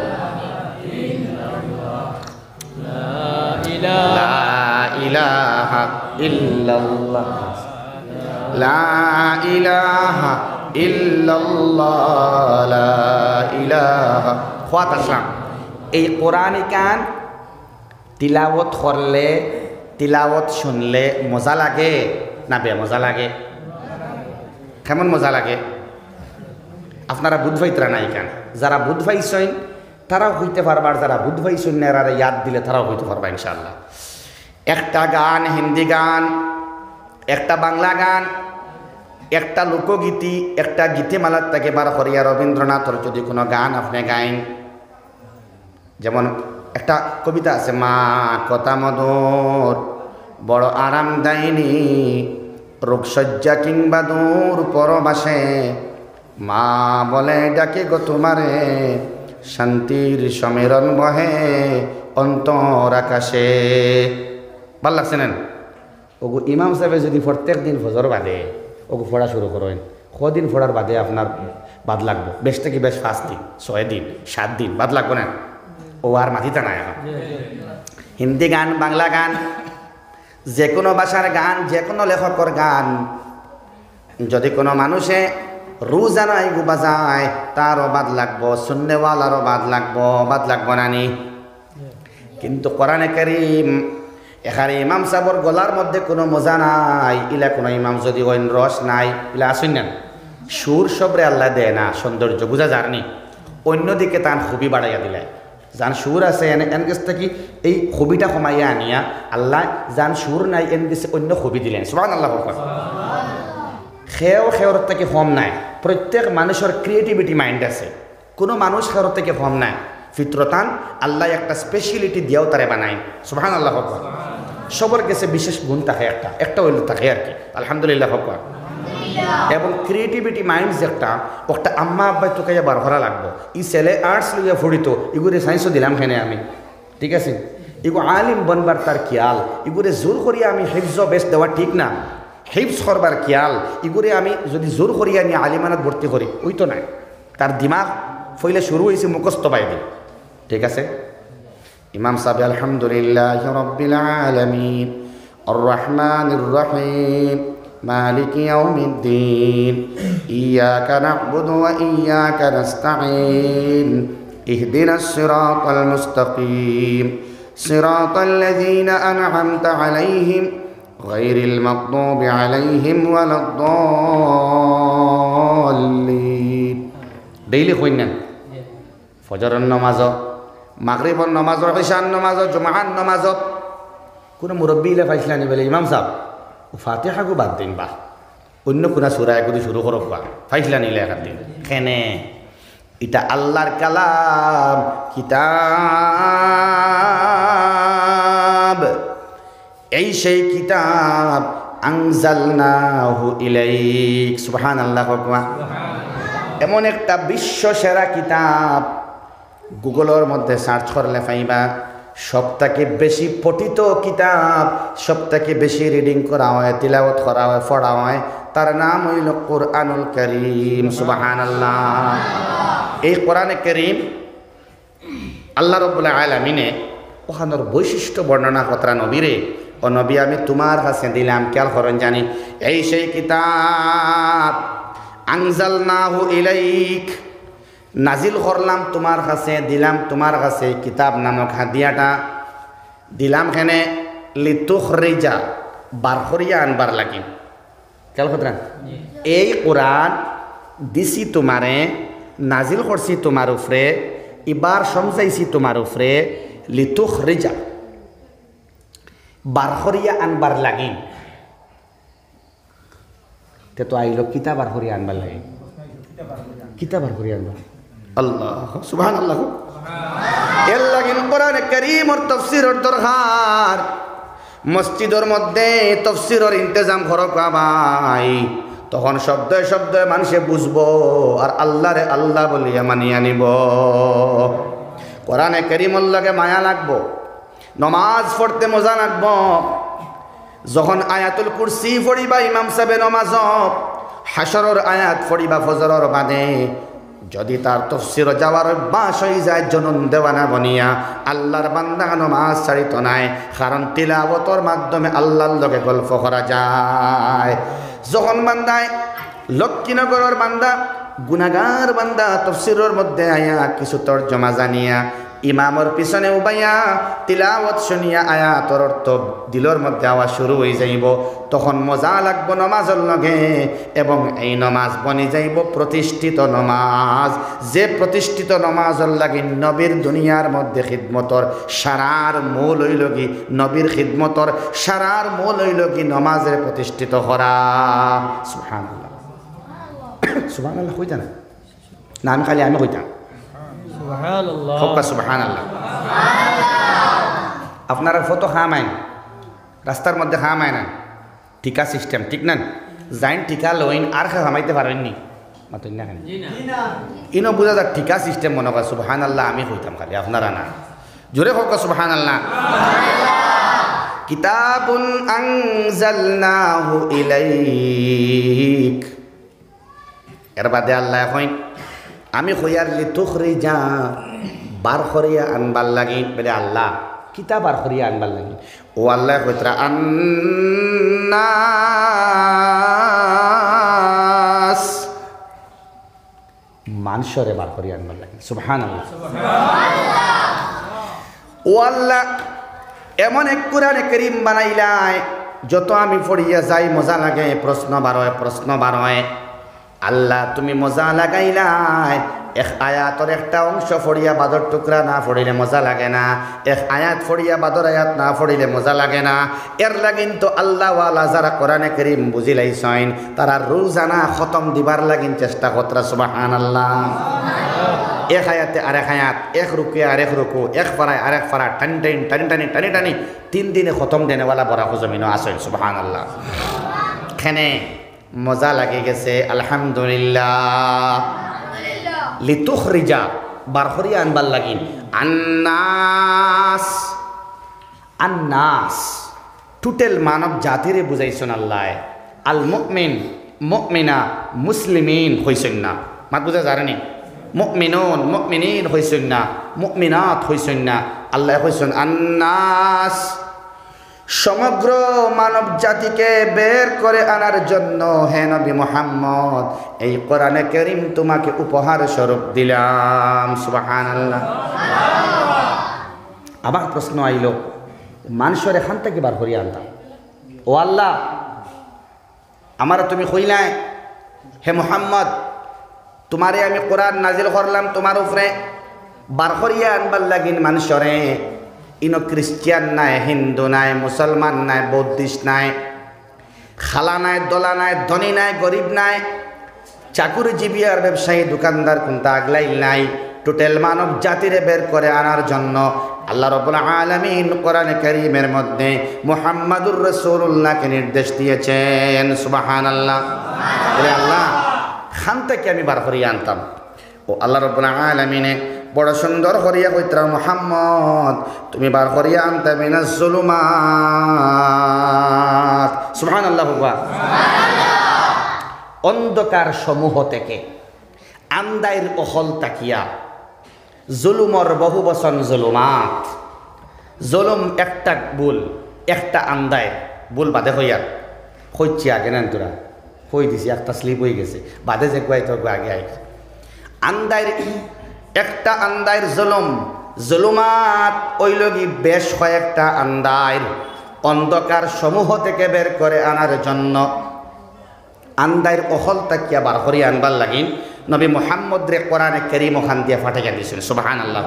লা ইলাহা ইল্লাল্লাহ, লা ইলাহা ইল্লাল্লাহ, লা ইলাহা। খাত আসলাম, এই কোরআন কান তিলাওয়াত করলে, তিলাওয়াত শুনলে মজা লাগে না বে মজা লাগে? কেমন মজা লাগে? আপনারা বুধ ভাইতরা নাই কেন? যারা বুধ ভাইছেন তারাও হইতে পারবার, যারা বুধ ভাইছেন না এরা ইয়াদ দিলে তারাও হইতে পারবা ইনশাআল্লাহ। একটা গান হিন্দি গান, একটা বাংলা গান, একটা লোকগীতি, একটা গীতিমালার থেকে বার করিয়া রবীন্দ্রনাথর যদি কোনো গান আপনি গাইন, যেমন একটা কবিতা আছে, মা কথা মধুর বড় আরামদায়িনী, রোগশয্যা কিংবা দূর পরবাসে, মা বলে ডাকে গো তোমারে, শান্তির সমীরণ বহে অন্তর আকাশে। ভাল লাগছে না? ওগু ইমাম সাহেবে যদি প্রত্যেক দিন ফজর বাদে ওগু পড়া শুরু করেন, কদিন পড়ার বাদে আপনার বাদ লাগবো? বেশ থেকে বেশ পাঁচ দিন, ছয় দিন, সাত দিন বাদ লাগবো না? ও আর মাথিতা নাই এখন। হিন্দি গান, বাংলা গান, যে কোনো ভাষার গান, যে কোনো লেখকের গান, যদি কোনো মানুষে রোজানা এগু বাজায় তারও বাদ লাগবো, সুন্নেওয়ালারও বাদ লাগবো, বাদ লাগবো নানি? কিন্তু কোরআনে কারীম এখানে ইমাম সাহেবর গলার মধ্যে কোনো মজা নাই, ইলা কোনো ইমাম যদি ওইন রস নাই, ইলা আসুন না সুর সবরে আল্লাহ দেয় না সৌন্দর্য, বুঝা যারনি? অন্যদিকে তার খুবই বাড়াইয়া দিলে, যান সুর আছে এনে এন গেছ থেকে এই খুবিটা কমাইয়া আনিয়া আল্লাহ যান সুর নাই এন গেছে অন্য খুবি দিলেন। সুবহানাল্লাহ। খেয়েও খেওর থেকে কম নাই, প্রত্যেক মানুষের ক্রিয়েটিভিটি মাইন্ড আছে, কোনো মানুষ খেওর থেকে কম নাই। ফিতরতান আল্লাহ একটা স্পেশালিটি দিয়েও তারে বানায়। সুবহানাল্লাহ। সবার কাছে বিশেষ গুণ থাকে, একটা একটা হইল থাকে আর কি, আলহামদুলিল্লাহ। এবং ক্রিয়েটিভিটি মাইন্ডস একটা একটা আম্মা আব্বাই তোকে বার করা লাগবো, ই ছেলে আর্টস লইয়া ফুড়িত, ইগুরে সায়েন্সও দিলাম খেনে আমি, ঠিক আছে? ইগু আলিম বনবার তার খেয়াল, ইগুরে জোর করিয়া আমি হিফজ বেশ দেওয়া ঠিক না, হিফজ করবার খেয়াল ইগুরে আমি যদি জোর করিয়া নিয়ে আলিমানাত ভর্তি করি, ওই তো নাই, তার দিমাগ ফইলে শুরু হয়েছে মুখস্থ বাইদি, ঠিক আছে? ইমাম সাহেব আলহামদুলিল্লাহ রাব্বিল আলামিন আর রহমানির রহিম মালিক ইয়াউমিদ্দিন ইয়াকা না'বুদু ওয়া ইয়াকা নাস্তাঈন ইহদিনাস সিরাতাল মুস্তাকিম সিরাতাল লাযীনা আন'আমতা আলাইহিম গায়রিল মাগদুবি আলাইহিম ওয়ালাদ-দাল্লিন। ডেইলি কইন না ফজরের নামাজ, মাগরিবের নামাজ, ইশার নামাজ, জুমার নামাজ, কোনো মুরব্বী ইলে ফাইসলা নি বলে ইমাম সাহেব ফাতিহা গো বাদ দিন, বা অন্য কোনো সূরা একদি শুরু করব, বা ফাইসলা নিলে এক দিন কেনে? এটা আল্লাহর কালাম, কিতাব, এই সেই কিতাব আনজালনাহু ইলাইক। সুবহানাল্লাহ। এমন একটা বিশ্ব সেরা কিতাব, গুগলের মধ্যে সার্চ করলে পাইবা, সবথেকে বেশি পঠিত কিতাব, সবথেকে বেশি রিডিং করা হয়, তিলাওয়াত করা হয়, পড়া হয়, তার নাম হইল কোরআনুল কারীম। সুবহানাল্লাহ। এই কোরআনে কারীম আল্লাহ রাব্বুল আলামিনে ওখানের বৈশিষ্ট্য বর্ণনা কতরা নবীরে, ও নবী আমি তোমার কাছে দিলাম, খেয়াল করেন জানি, এই সেই কিতাব আনজালনাহু ইলাইক, নাজিল করলাম তোমার কাছে, দিলাম তোমার কাছে কিতাব নামক হাদিয়াটা দিলাম খেনে লিতুখরিজা, বার করিয়া আনবার লাগি। খেয়াল করেন, এই কোরআন দিছি তোমারে, নাজিল করছি তোমার উপরে, এবার সমঝাইছি তোমার উপরে, লিতুখরিজা, বার করিয়া আনবার লাগি। তে তো আইলো কিতাব বার করিয়া আনবার লাগি, কিতাব বার করিয়া আনবার। আল্লাহ সুবহানাল্লাহ। এর লাগিন কোরআনে কারীমের তাফসীরের দরকার, মসজিদের মধ্যে তাফসীরের ইন্তজাম করো ভাই, তখন শব্দে শব্দে মানুষে বুঝবো আর আল্লাহরে আল্লাহ বলিয়া মানিয়া নিব। কোরআনে কারীমের লাগে মায়া লাগবো, নমাজ পড়তে মজা লাগবো। যখন আয়াতুল কুরসি পড়িবা ইমাম সাহেবে নমাজ, হাসরের আয়াত পড়িবা ফজরের বাদে, যদি তার তফসির যাওয়ার অভ্যাস হয়ে যায় জনন দেওয়ানা বনিয়া, আল্লাহর বান্দা নমাজ ছাড়িত নাই, কারণ তিলাওয়াতের মাধ্যমে আল্লাহর লগে গল্প করা যায়। যখন বান্দায় লক্ষ্মীনগরের বান্দা, গুনাহগার বান্দা তফসিরের মধ্যে আয়া কিছু তর্জমা জানিয়া ইমামর পিছনে উবাইয়া তিলাওয়াত শুনিয়া আয়াতর অর্থ দিলর মধ্যে আওয়াজ শুরু হয়ে যাইব, তখন মজা লাগব নমাজের লগে, এবং এই নমাজ বনি যাইব প্রতিষ্ঠিত নমাজ, যে প্রতিষ্ঠিত নমাজের লাগে নবীর দুনিয়ার মধ্যে খিদমতর সারার মূল হইল কি, নবীর খিদমতর সারার মূল হইল কি নমাজের প্রতিষ্ঠিত করা। সুবহানাল্লাহ। সুবহানাল্লাহ কইতা না, না আমি খালি আমি কইতাম সুবহানাল্লাহ। সুবহানাল্লাহ। আপনারা ফটো খামাইন রাস্তার মধ্যে খামায় না টিকা সিস্টেম ঠিক না জাইন টিকা লইন আর খামাইতে পারেননি মাতুন না ইনো বুঝা যাক টিকা সিস্টেম মনে কর সুবহানাল্লাহ আমি হইতাম খালি আপনারা না জোরে হোক সুবহানাল্লাহ কিতাবুন আনজালনাহু ইলাইক এর বাদে আল্লাহ কইন আমি কইয়ার লি তুখরিজা বার করিয়া আনবার লাগি বলে আল্লাহ কিতাব বার করিয়া আনবার লাগি ও আল্লাহ কইতরা আন্নাস মানুষরে বার করিয়া আনবার লাগি সুবহানাল্লাহ ও আল্লাহ এমন এক কোরআনে কারীম বানাইলাই যত আমি পড়িয়া যাই মজা লাগে প্রশ্ন বারয় প্রশ্ন বারয় আল্লাহ তুমি মজা লাগাইলাই এক আয়াতর একটা অংশ ফড়িয়া বাদর টুকরা না ফড়িলে মজা লাগে না এক আয়াত ফড়িয়া বাদর আয়াত না ফড়িলে মজা লাগে না এর লাগিন তো আল্লাহওয়ালা যারা কোরআনে কারীম বুঝিলাইছেন তারা রোজানা খতম দিবার লাগিন চেষ্টা করতরা সুবহানাল্লাহ এক আয়াতে আরেক আয়াত এক রুকে আরেক রুকু এক ফারায় আরেক ফারা টানি টানি টানি টানি টানি টানি তিন দিনে খতম দেনেওয়ালা বড় জমিনও আসেন সুবহানাল্লাহ এখানে মজা লাগে গেছে আলহামদুলিল্লাহ লিতুখরিজা বার করিয়া আনবার লাগিন আন্নাস আন্নাস টোটাল মানব জাতিরে বুঝাইছেন আল্লাহ আল মুমিন মুমিনা মুসলিমিন হইছেন না মাত বুঝা জানেনি মুমিনুন মুমিনিন হইছেন না মুমিনাত হইছেন না আল্লাহ হইছেন আন্নাস সমগ্র মানব জাতিকে বের করে আনার জন্য হে নবী মুহাম্মদ এই কোরআনে কারীম তোমাকে উপহার স্বরূপ দিলাম সুবহানাল্লাহ আবার প্রশ্ন আইল মানুষের এখান থেকে বার করিয়া আনতাম ও আল্লাহ আমার তুমি কইলাই হে মুহাম্মদ তোমারে আমি কোরআন নাজিল করলাম তোমার উপরে বার করিয়া আনবার লাগিন মানুষরে ইনো খ্রিস্টিয়ান নাই হিন্দু নাই মুসলমান নাই বৌদ্ধিস্ট নাই খালা নাই দলা নাই ধনী নাই গরিব নাই চাকুরিজীবী আর ব্যবসায়ী দোকানদার কোনটা আগলাইল নাই টোটাল মানব জাতিরে বের করে আনার জন্য আল্লাহ রাব্বুল আলামিন কোরআনে কারীমের মধ্যে মুহাম্মাদুর রাসূলুল্লাহকে নির্দেশ দিয়েছেন সুবহানাল্লাহ আল্লাহ খান থেকে আমি বার করিয়া আনতাম ও আল্লাহ রাব্বুল আলামিনে বড় সুন্দর করিয়া কইতরা মুহাম্মদ তুমি বার করিয়া আনতে মিনাজ জুলুমাত সুবহানাল্লাহ সুবহানাল্লাহ অন্ধকার সমূহ থেকে আন্দাইর অহল তাকিয়া জুলুমর বহু বচন জুলুমাত জুলুম একটা ভুল একটা আন্দাইর ভুল বাদে হইয়ার কইছি আগে না তোরা কই দিছি একটা স্লিপ হয়ে গেছে বাদে যে কয় তো আগে আই আন্দাইর একটা আন্দাইর জুলুম জুলুমাত ওইলগি বেশ কয়েকটা আন্দাইর অন্ধকার সমূহ থেকে বের করে আনার জন্য আন্দাইর অহল তাকিয়া বার করিয়া আনবার লাগিন নবী মুহাম্মদ রে কোরআনে কারীম ওখান দিয়া ফাটাইয়া দিয়েছেন সুবহানাল্লাহ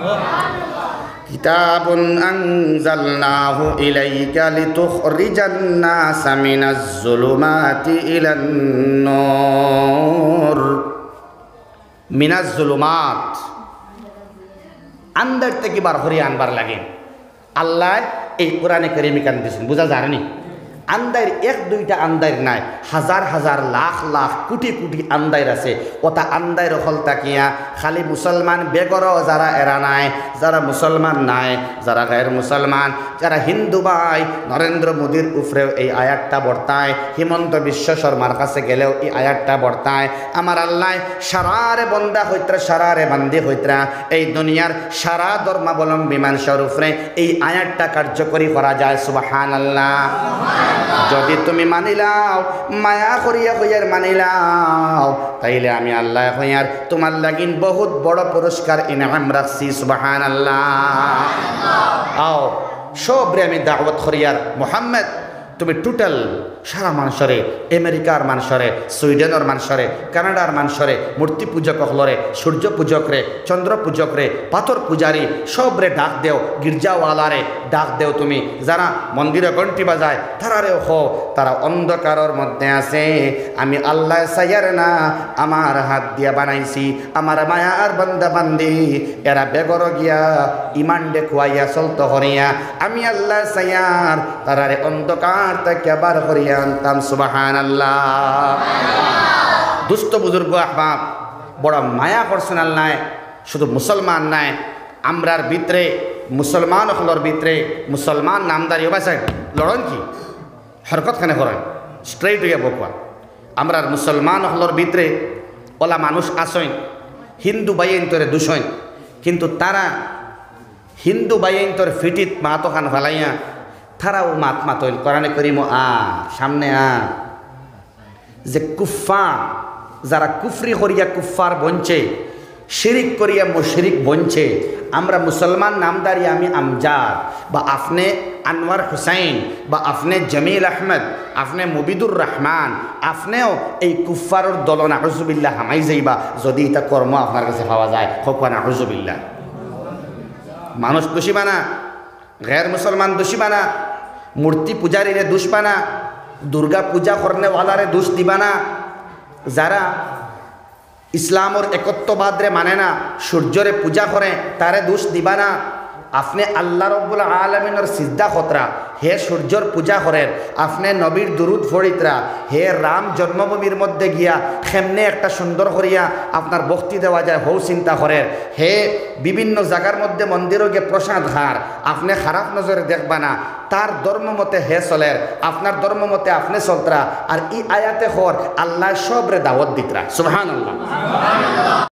কিতাবুন আনজালনাহু ইলাইকা লিতুখরিজান নাসা মিনাজ জুলুমাতি ইলান নূর মিনাজ জুলুমাত আন্দার থেকে বার করিয়া আনবার লাগে আল্লাহ এই কোরআনে কারীম কান দিয়েছেন বুঝা জানেনি আন্দাইর এক দুইটা আন্দাইর নাই হাজার হাজার লাখ লাখ কোটি কোটি আন্দাইর আছে ওটা আন্দাইর হল তাকিয়া খালি মুসলমান বেগর যারা এরা নাই যারা মুসলমান নাই যারা গায়ের মুসলমান যারা হিন্দু ভাই নরেন্দ্র মোদীর উপরেও এই আয়াতটা বর্তায় হিমন্ত বিশ্ব শর্মার কাছে গেলেও এই আয়াতটা বর্তায় আমার আল্লাহ সারারে বন্দা হইত্রা সারারে বান্দি হইত্রা এই দুনিয়ার সারা ধর্মাবলম্বী মানুষের উপরে এই আয়াতটা কার্যকরী করা যায় সুবহানাল্লাহ যদি তুমি মানিলাও মায়া করিয়া হইয়ার মানিলাও তাইলে আমি আল্লাহ হইয়ার তোমার লাগিন বহুত বড় পুরস্কার ইনাম রাখছি সুবহানাল্লাহ আও সবরে আমি দাওয়াত করিয়ার মুহাম্মদ তুমি টোটাল সারা মানুষরে আমেরিকার মানুষরে সুইডেনের মানুষরে কানাডার মানুষরে মূর্তি পূজক হলরে সূর্য পূজক রে চন্দ্র পূজক রে পাথর পূজারি সবরে ডাক দেও গির্জাওয়ালারে ডাক দেও তুমি যারা মন্দিরে ঘন্টি বাজায় তারারে হো তারা অন্ধকারের মধ্যে আছে আমি আল্লাহ সাইয়ার না আমার হাত দিয়া বানাইছি আমার মায়ার বান্দা বান্দি এরা বেগর গিয়া ইমান দেখুয়াইয়া চলত হরিয়া আমি আল্লাহ সাইয়ার তারারে অন্ধকার থেকে বার করিয়া আনতাম সুবহানাল্লাহ। দুস্থ বুজুর্গ আহবাব বড় মায়া করছেন আল্লাহ শুধু মুসলমান নাই আমরার ভিতরে মুসলমান হলর ভিতরে মুসলমান নামদারি বাসায় লড়ন কি হরকত খানে করেন স্ট্রেইট হইয়া বকুয়া আমরার মুসলমান হলর ভিতরে ওলা মানুষ আসেন হিন্দু বাইন তোরে দুষেন কিন্তু তারা হিন্দু বাইন তোর ফিটিত মাতো খান ফালাইয়া তারাও মাত মাতইল কোরআনে করিম আ সামনে আ যে কুফা যারা কুফরি করিয়া কুফার বঞ্চে শিরিক করিয়া মুশরিক বঞ্চে আমরা মুসলমান নামদারি আমি আমজাদ বা আপনি আনোয়ার হুসাইন বা আপনি জমিল আহমেদ আপনি মুবিদুর রহমান আপনিও এই কুফারর দল নাউজুবিল্লাহ হামাই যাইবা যদি এটা কর্ম আপনার কাছে পাওয়া যায় হকুয়া নাউজুবিল্লাহ। মানুষ দোষীবানা গैर মুসলমান দোষীবানা মূর্তি পূজারীরে দুষ্পানা দুর্গা পূজা করনেওয়ালারে দোষ দিবানা যারা ইসলামর একত্ববাদরে মানে না সূর্যরে পূজা করে তারে দোষ দিবানা আপনি আল্লাহ রব্বুল আলামিনের সিজদা খতরা হে সূর্যর পূজা করেন আপনি নবীর দুরুদ ফরিতরা হে রাম জন্মভূমির মধ্যে গিয়া খেমনে একটা সুন্দর করিয়া আপনার ভক্তি দেওয়া যায় হৌ চিন্তা করেন হে বিভিন্ন জায়গার মধ্যে মন্দিরও গিয়ে প্রসাদ হার আপনি খারাপ নজরে দেখবা না তার ধর্ম মতে হে চলের আপনার ধর্ম মতে আপনি চলতরা আর ই আয়াতে হর আল্লাহ সবরে দাওয়াত দিতরা সুবহানাল্লাহ।